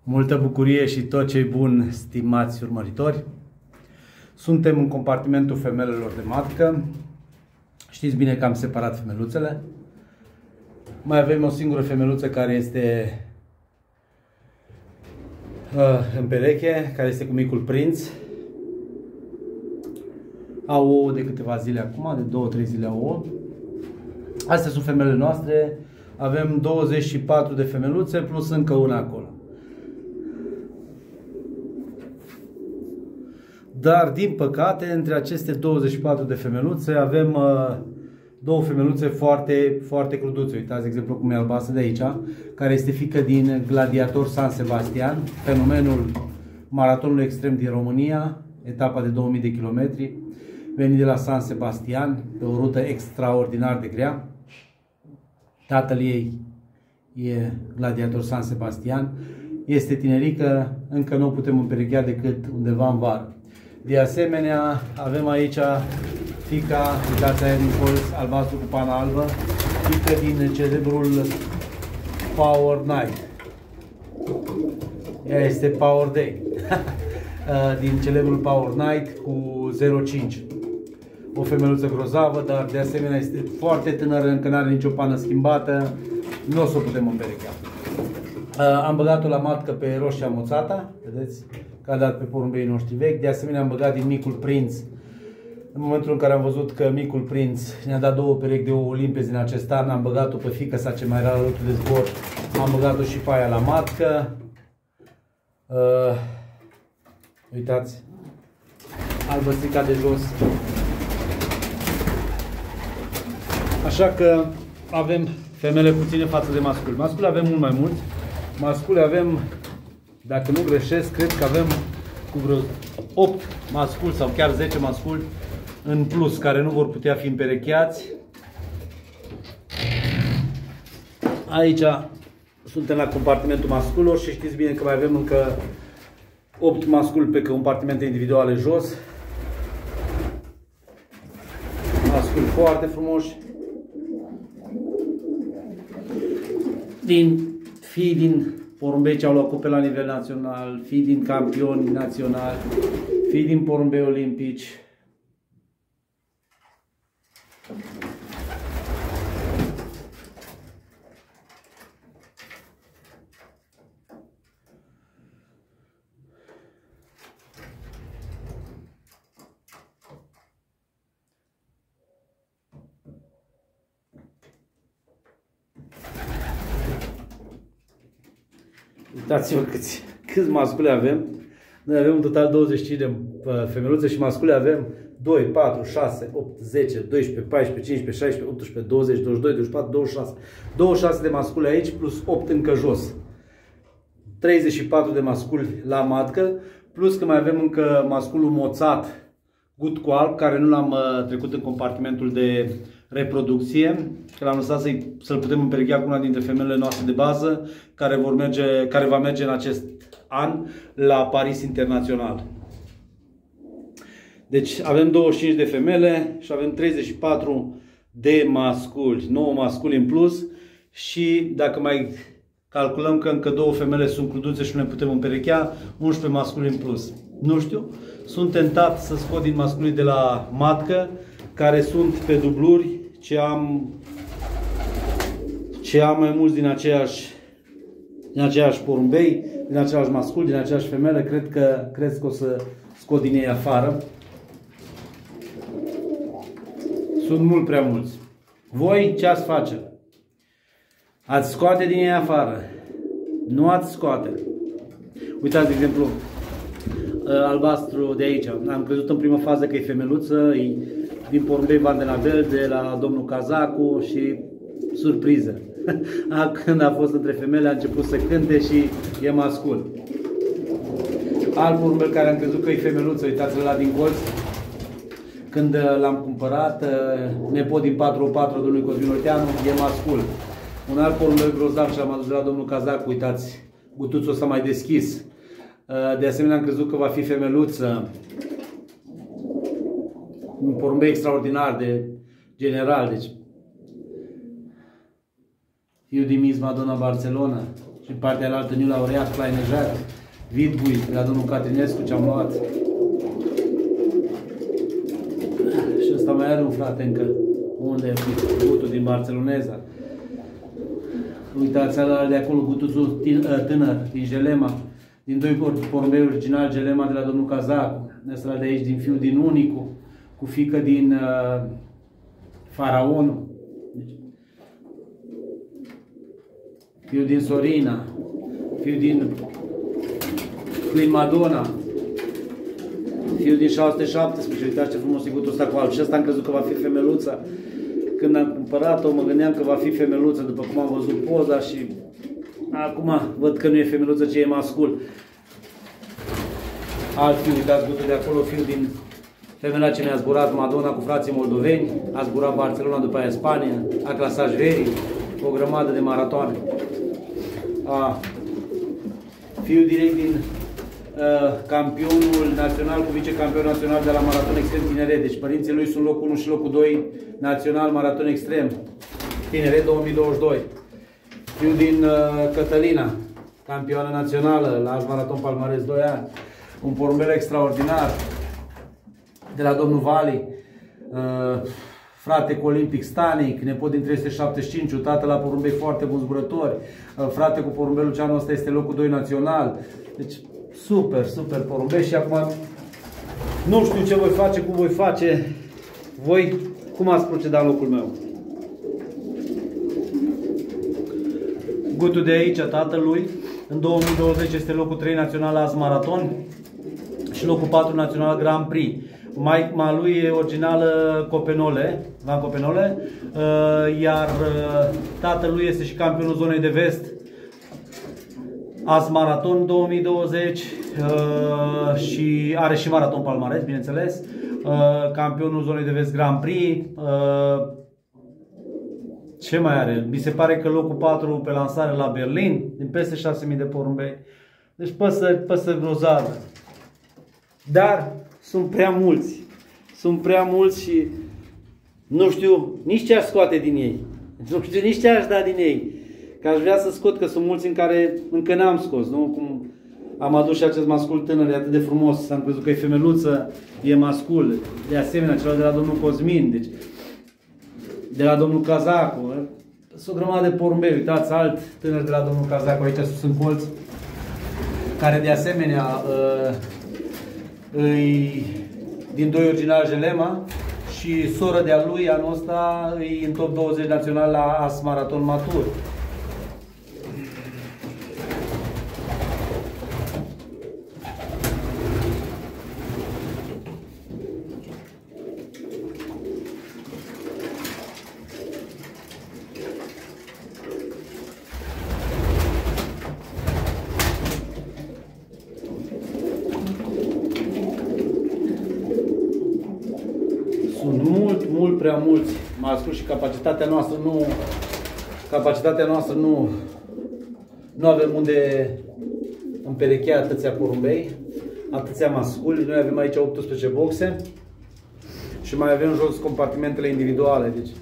Multă bucurie și tot ce-i bun, stimați urmăritori. Suntem în compartimentul femelelor de matcă. Știți bine că am separat femeluțele. Mai avem o singură femeluță care este în pereche, care este cu micul prinț. Au ouă de câteva zile acum, de 2-3 zile au ouă. Astea sunt femelele noastre. Avem 24 de femeluțe plus încă una acolo. Dar, din păcate, între aceste 24 de femeluțe avem două femeluțe foarte cruduțe. Uitați, de exemplu, cum e albastră de aici, care este fiică din Gladiator San Sebastian, fenomenul maratonului extrem din România, etapa de 2000 de kilometri, venit de la San Sebastian, pe o rută extraordinar de grea. Tatăl ei e Gladiator San Sebastian, este tinerică, încă nu o putem împerechea decât undeva în vară. De asemenea, avem aici fica, uitați aia din colț, albastru cu pana albă, fică din celebrul Power Night. Ea este Power Day. Din celebrul Power Night cu 0,5. O femeluță grozavă, dar de asemenea este foarte tânără, încă nu are nicio pană schimbată, nu o să o putem împerechea. Am băgat-o la matcă pe roșia moțata, vedeți, că a dat pe porumbei noștri vechi. De asemenea am băgat din micul prinț. În momentul în care am văzut că micul prinț ne-a dat două perechi de ouă limpezi din acest an, am băgat-o pe fiica sa ce mai era la lotul de zbor, am băgat-o și pe aia la matcă. Uitați, albăstrica de jos. Așa că avem femele puține față de masculi. Masculi avem mult mai mulți. Masculi avem, dacă nu greșesc, cred că avem cu vreo 8 masculi sau chiar 10 masculi în plus, care nu vor putea fi împerecheați. Aici suntem la compartimentul masculilor și știți bine că mai avem încă 8 masculi pe compartimente individuale jos. Masculi foarte frumoși. Fii din porumbei ce au luat cupe la nivel național, fii din campioni naționali, fii din porumbei olimpici. Uitați-vă câți masculi avem. Noi avem în total 25 de femeluțe și masculi avem 2, 4, 6, 8, 10, 12, 14, 15, 16, 18, 20, 22, 24, 26. 26 de masculi aici plus 8 încă jos. 34 de masculi la matcă, plus că mai avem încă masculul moțat, gut cu alb, care nu l-am trecut în compartimentul de reproducție, că l-am lăsat să-l putem împerechea cu una dintre femelele noastre de bază, care va merge în acest an la Paris Internațional. Deci avem 25 de femele și avem 34 de masculi, 9 masculi în plus și dacă mai calculăm că încă 2 femele sunt cruduțe și nu le putem împerechea, 11 masculi în plus. Nu știu, sunt tentat să scot din masculii de la matcă, care sunt pe dubluri, ce am mai mulți din aceeași porumbei, din același mascul, din aceeași femelă. Cred că o să scot din ei afară. Sunt mult prea mulți. Voi ce ați face? Ați scoate din ei afară? Nu ați scoate. Uitați, de exemplu, albastru de aici. Am crezut în prima fază că e femeluță, e din porumbei Van de la Bel, de la domnul Cazacu și surpriză. Când a fost între femele a început să cânte și e mascul. Alt porumbel care am crezut că e femeluță, uitați-l la din colț. Când l-am cumpărat, nepot din 404 domnului Cosmin Olteanu, e mascul. Un alt porumbel grozav și l-am adus de la domnul Cazacu, uitați, gutuțul ăsta mai deschis. De asemenea am crezut că va fi femeluță. Un porumbei extraordinar de general, deci fiul din Miss Madonna Barcelona. Și în partea alaltă New Laureat, Klainejar, Vidbui, de la domnul Catrinescu ce-am luat. Și ăsta mai are un frate încă. Unde e Gutul din Barceloneza? Uitați, ala de acolo, Gutuțul tânăr, din Gelema. Din doi porumbei original, Gelema de la domnul Cazacu. Ăsta de aici, din fiul din Unicu. Cu fiică din Faraonul. Deci, fiul din Sorina. Fiul din Queen Madonna. Fiul din 617. Uitați ce frumos e Gutul ăsta cu alb. Și ăsta am crezut că va fi femeluța. Când am cumpărat-o, mă gândeam că va fi femeluță, după cum am văzut poza și acum văd că nu e femeluță, ci e mascul. Alt fiu, uitați Gutul de acolo, fiul din femeia ce mi-a zburat Madonna cu frații moldoveni, a zburat Barcelona, după aia Spania, a clasat Jveri, o grămadă de maratoane. Fiul direct din campionul național cu vicecampion național de la maraton extrem tineret. Deci părinții lui sunt locul 1 și locul 2 național maraton extrem tineret 2022. Fiul din Cătălina, campioană națională la Alți Maraton Palmares 2 ani. Un porumbel extraordinar de la domnul Vali, frate cu Olimpic Stanic, nepot din 375, tată la porumbei foarte buni zburători, frate cu porumbelul ce anul ăsta este locul 2 național. Deci super, super porumbei și acum nu știu ce voi face, cum voi face. Voi, cum ați procedat în locul meu? Gutul de aici, tatălui, în 2020 este locul 3 național la Alți Maraton și locul 4 național Grand Prix. Maica lui e originală Copenole, Van Copenole, iar tatălui este și campionul zonei de vest Alți Maraton 2020 și are și maraton palmares, bineînțeles, campionul zonei de vest Grand Prix. Ce mai are? Mi se pare că locul 4 pe lansare la Berlin, din peste 6000 de porumbei. Deci păsări grozave. Dar sunt prea mulți. Sunt prea mulți și nu știu nici ce aș scoate din ei. Nu știu nici ce aș da din ei. Că aș vrea să scot, că sunt mulți în care încă n-am scos. Nu? Cum am adus și acest mascul tânăr, e atât de frumos. Am crezut că e femeluță, e mascul. De asemenea, celălalt de la domnul Cosmin. Deci, de la domnul Cazacu. Sunt o grămadă de porumbei. Uitați, alt tânăr de la domnul Cazacu, aici sus în colț, care de asemenea îi din doi original Gelema și soră de-a lui anul ăsta e în top 20 național la Alți Maraton Matur. Sunt mult prea mulți masculi și capacitatea noastră nu avem unde împerechea atâția porumbei, atâția masculi. Noi avem aici 18 boxe și mai avem jos compartimentele individuale. Deci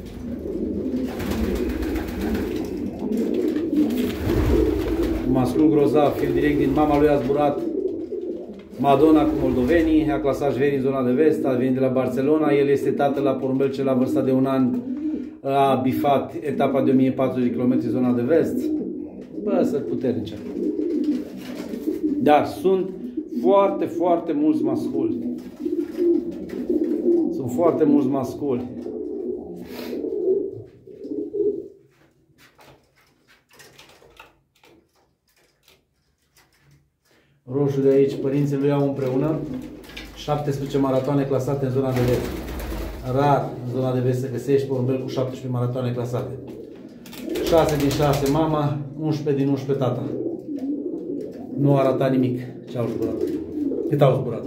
un mascul grozav, fiul direct din mama lui a zburat Madonna cu moldovenii, a clasat Jveri în zona de vest, a venit de la Barcelona, el este tatăl la porumbel ce la vârsta de 1 an a bifat etapa de 1400 de km zona de vest. Bă, sunt puternice. Dar sunt foarte, foarte mulți masculi. Sunt foarte mulți masculi. Roșu de aici, părinții lui au împreună 17 maratoane clasate în zona de vest. Rar în zona de vest să găsești porumbel cu 17 maratoane clasate. 6 din 6 mama, 11 din 11 tata. Nu arăta nimic ce au zburat. Cât au zburat.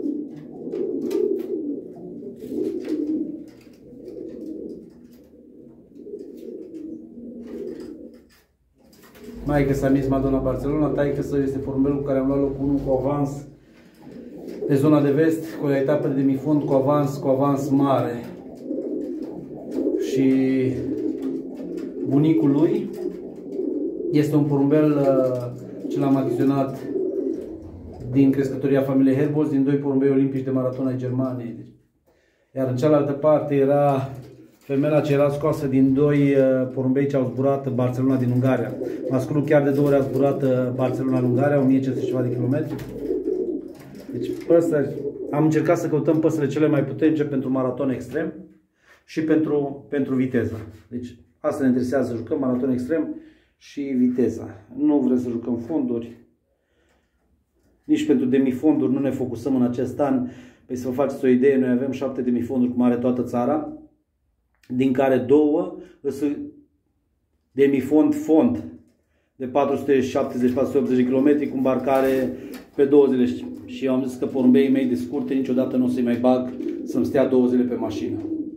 Maică s-a mis Madonna Barcelona, taică să este porumbelul cu care am luat locul 1 cu avans pe zona de vest, cu o etapă de demifond cu avans mare. Și bunicul lui Este un porumbel ce l-am achiziționat din crescătoria familiei Herbolz, din 2 porumbei olimpici de maraton ai Germaniei. Iar în cealaltă parte era femela ce era scoasă din 2 porumbei ce au zburat Barcelona din Ungaria. Masculul chiar de 2 ori a zburat Barcelona în Ungaria, 1500 ceva de kilometri. Deci păsări, am încercat să căutăm păsările cele mai puternice pentru maraton extrem și pentru viteză. Deci asta ne interesează, să jucăm maraton extrem și viteza. Nu vrem să jucăm fonduri, nici pentru demifonduri nu ne focusăm în acest an. Păi să vă faceți o idee, noi avem 7 demifonduri cum are toată țara, din care 2 sunt demifond de 470-480 de km cu îmbarcare pe 2 zile. Și eu am zis că porumbeii mei de scurte niciodată nu o să-i mai bag să-mi stea 2 zile pe mașină.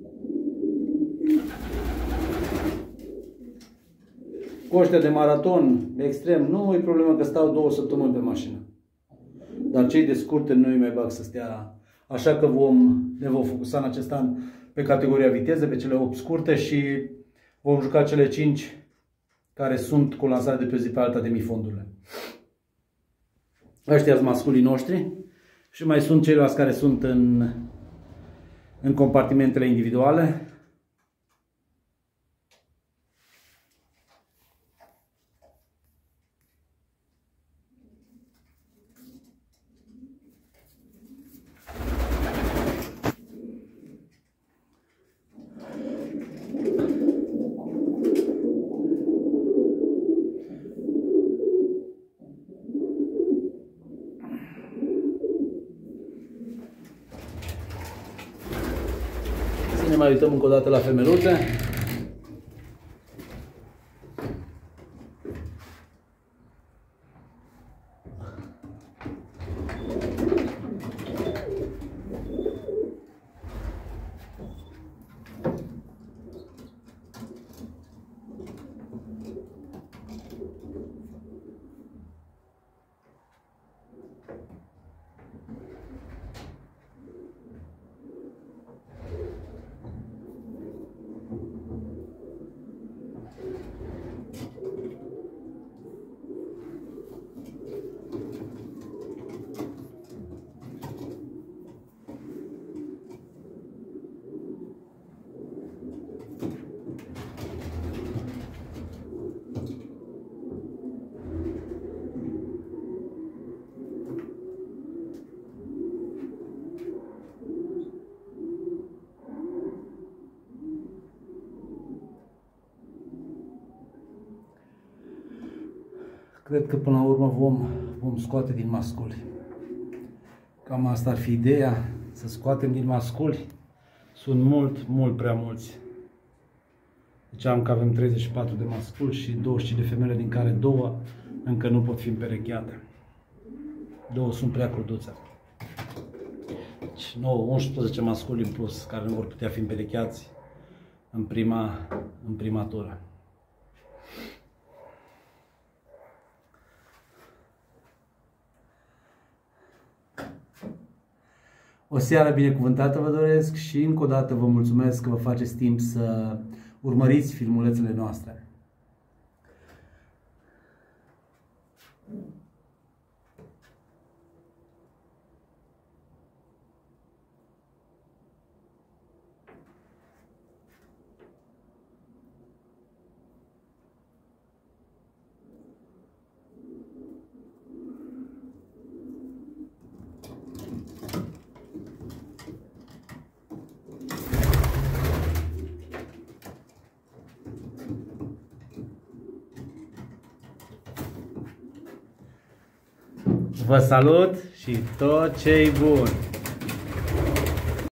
Cu ăștia de maraton extrem nu e problemă că stau 2 săptămâni pe mașină. Dar cei de scurte nu îi mai bag să stea. Așa că ne vom focusa în acest an pe categoria viteză, pe cele 8 scurte și vom juca cele 5 care sunt cu lansare de pe zi pe alta de mifondurile. Ăștia sunt masculii noștri și mai sunt ceilalți care sunt în compartimentele individuale. Să ne mai uităm încă o dată la femeluțe. Cred că până la urmă vom scoate din masculi. Cam asta ar fi ideea, să scoatem din masculi. Sunt mult prea mulți. Deci am că avem 34 de masculi și 25 de femele, din care 2 încă nu pot fi împerecheate. 2 sunt prea cruduțe. Deci 11 masculi în plus care nu vor putea fi împerecheați în prima tură. O seară binecuvântată vă doresc și încă o dată vă mulțumesc că vă faceți timp să urmăriți filmulețele noastre. Vă salut și tot ce-i bun!